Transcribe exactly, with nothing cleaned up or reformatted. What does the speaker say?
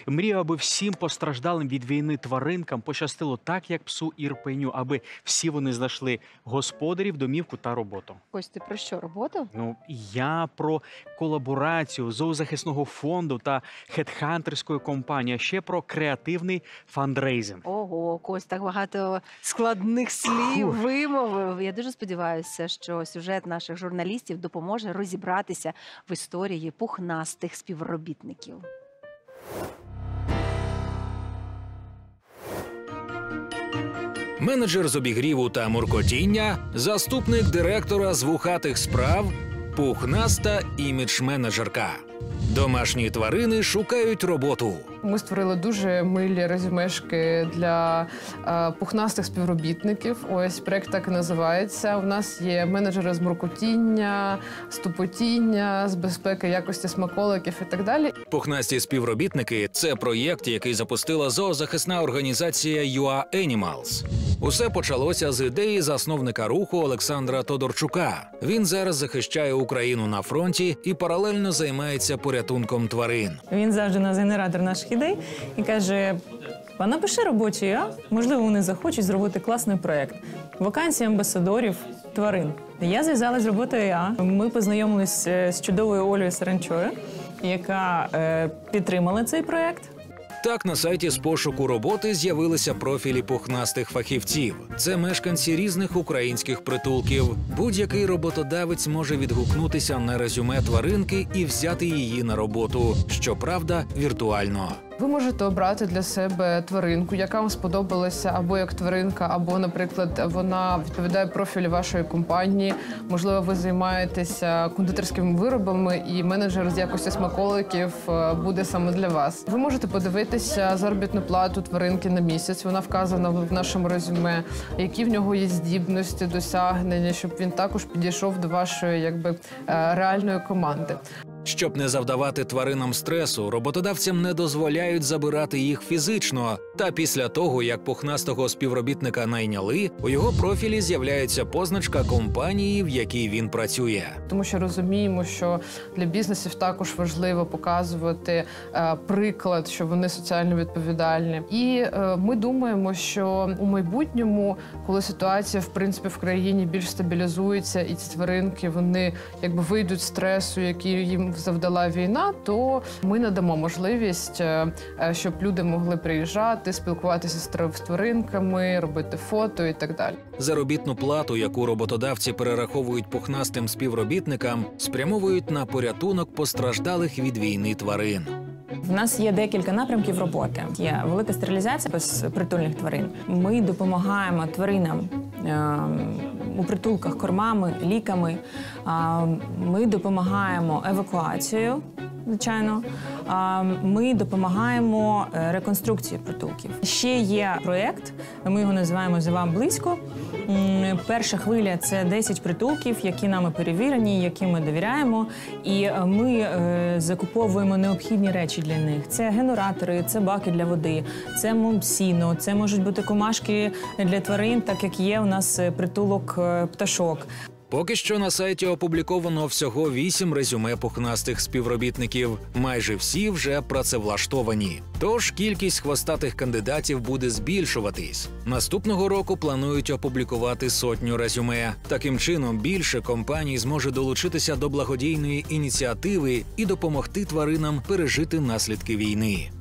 Мрію, аби всім постраждалим від війни тваринкам пощастило так, як псу Ірпеню, аби всі вони знайшли господарів, домівку та роботу. Ось ти про що, роботу? Ну, я про колаборацію зоозахисного фонду та хедхантерської компанії, а ще про креативний фандрейзинг. Ого, Кость, так багато складних слів вимовив. Я дуже сподіваюся, що сюжет наших журналістів допоможе розібратися в історії пухнастих співробітників. Менеджер з обігріву та муркотіння, заступник директора з вухатих справ, пухнаста імідж-менеджерка. Домашні тварини шукають роботу. Ми створили дуже милі резюмешки для е, пухнастих співробітників. Ось проект так і називається. У нас є менеджери з муркотіння, з тупотіння, з безпеки якості смаколиків і так далі. Пухнасті співробітники – це проєкт, який запустила зоозахисна організація ю а Animals. Усе почалося з ідеї засновника руху Олександра Тодорчука. Він зараз захищає Україну на фронті і паралельно займається порятунком тварин. Він завжди у нас генератор наших ідей і каже: а напиши робочий, а можливо вони захочуть зробити класний проєкт. Вакансія амбасадорів тварин. Я зв'язалася з роботою ІА. Ми познайомилися з чудовою Олею Саранчою, яка е, підтримала цей проєкт. Так, на сайті з пошуку роботи з'явилися профілі пухнастих фахівців. Це мешканці різних українських притулків. Будь-який роботодавець може відгукнутися на резюме тваринки і взяти її на роботу. Щоправда, віртуально. Ви можете обрати для себе тваринку, яка вам сподобалася, або як тваринка, або, наприклад, вона відповідає профілю вашої компанії. Можливо, ви займаєтеся кондитерськими виробами, і менеджер з якості смаколиків буде саме для вас. Ви можете подивитися заробітну плату тваринки на місяць. Вона вказана в нашому резюме, які в нього є здібності, досягнення, щоб він також підійшов до вашої, якби, реальної команди. Щоб не завдавати тваринам стресу, роботодавцям не дозволяють забирати їх фізично. Та після того, як пухнастого співробітника найняли, у його профілі з'являється позначка компанії, в якій він працює. Тому що розуміємо, що для бізнесів також важливо показувати е, приклад, що вони соціально відповідальні. І е, ми думаємо, що у майбутньому, коли ситуація, в принципі, в країні більш стабілізується, і ці тваринки, вони якби вийдуть з стресу, який їм завдала війна, то ми надамо можливість, щоб люди могли приїжджати, спілкуватися з тваринками, робити фото і так далі. Заробітну плату, яку роботодавці перераховують пухнастим співробітникам, спрямовують на порятунок постраждалих від війни тварин. В нас є декілька напрямків роботи. Є велика стерилізація безпритульних тварин. Ми допомагаємо тваринам е у притулках кормами, ліками. Е ми допомагаємо евакуацією, звичайно. Е ми допомагаємо реконструкції притулків. Ще є проєкт, ми його називаємо «За вам близько». Перша хвиля – це десять притулків, які нами перевірені, які ми довіряємо. І ми е закуповуємо необхідні речі для них. Це генератори, це баки для води, це сіно, це можуть бути комашки для тварин, так як є у нас притулок пташок. Поки що на сайті опубліковано всього вісім резюме пухнастих співробітників. Майже всі вже працевлаштовані. Тож кількість хвостатих кандидатів буде збільшуватись. Наступного року планують опублікувати сотню резюме. Таким чином більше компаній зможе долучитися до благодійної ініціативи і допомогти тваринам пережити наслідки війни.